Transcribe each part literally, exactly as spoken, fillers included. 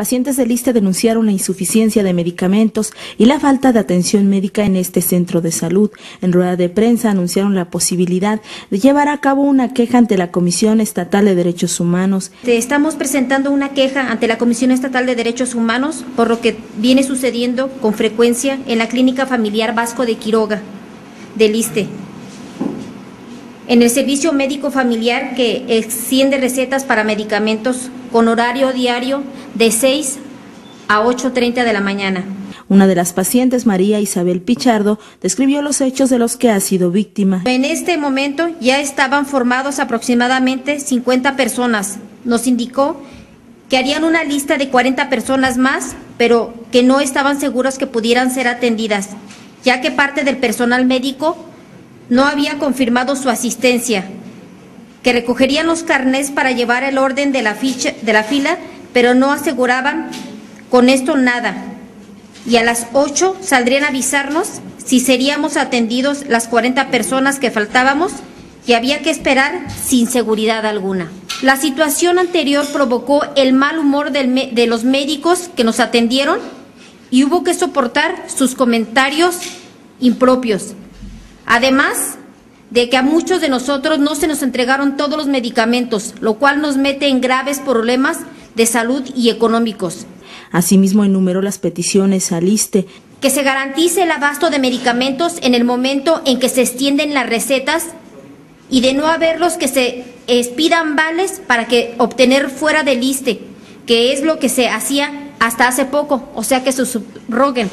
Pacientes del ISSSTE denunciaron la insuficiencia de medicamentos y la falta de atención médica en este centro de salud. En rueda de prensa anunciaron la posibilidad de llevar a cabo una queja ante la Comisión Estatal de Derechos Humanos. Estamos presentando una queja ante la Comisión Estatal de Derechos Humanos por lo que viene sucediendo con frecuencia en la Clínica Familiar Vasco de Quiroga del ISSSTE. En el servicio médico familiar que extiende recetas para medicamentos con horario diario de seis a ocho treinta de la mañana. Una de las pacientes, María Isabel Pichardo, describió los hechos de los que ha sido víctima. En este momento ya estaban formados aproximadamente cincuenta personas. Nos indicó que harían una lista de cuarenta personas más, pero que no estaban seguros que pudieran ser atendidas, ya que parte del personal médico no había confirmado su asistencia, que recogerían los carnés para llevar el orden de la, ficha, de la fila, pero no aseguraban con esto nada. Y a las ocho saldrían a avisarnos si seríamos atendidos las cuarenta personas que faltábamos y había que esperar sin seguridad alguna. La situación anterior provocó el mal humor del, de los médicos que nos atendieron y hubo que soportar sus comentarios impropios. Además de que a muchos de nosotros no se nos entregaron todos los medicamentos, lo cual nos mete en graves problemas de salud y económicos. Asimismo, enumeró las peticiones al ISSSTE. Que se garantice el abasto de medicamentos en el momento en que se extienden las recetas y de no haberlos que se expidan vales para que obtener fuera del ISSSTE, que es lo que se hacía hasta hace poco, o sea que se subroguen.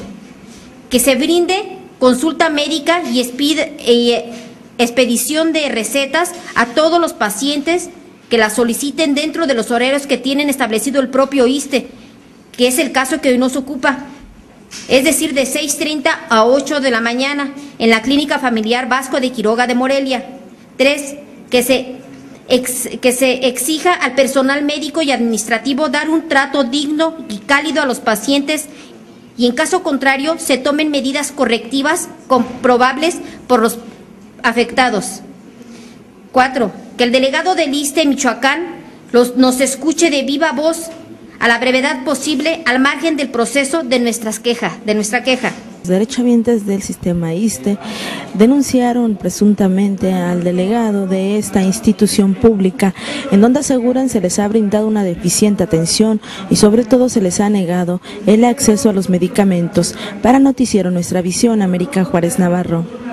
Que se brinde consulta médica y expide, eh, expedición de recetas a todos los pacientes que las soliciten dentro de los horarios que tienen establecido el propio ISSSTE, que es el caso que hoy nos ocupa, es decir, de seis treinta a ocho de la mañana en la Clínica Familiar Vasco de Quiroga de Morelia. Tres, que se, ex, que se exija al personal médico y administrativo dar un trato digno y cálido a los pacientes y en caso contrario se tomen medidas correctivas comprobables por los afectados. Cuatro, que el delegado del ISSSTE en Michoacán los, nos escuche de viva voz a la brevedad posible al margen del proceso de, nuestras queja, de nuestra queja. Los derechohabientes del sistema ISSSTE denunciaron presuntamente al delegado de esta institución pública, en donde aseguran se les ha brindado una deficiente atención y sobre todo se les ha negado el acceso a los medicamentos. Para Noticiero Nuestra Visión, América Juárez Navarro.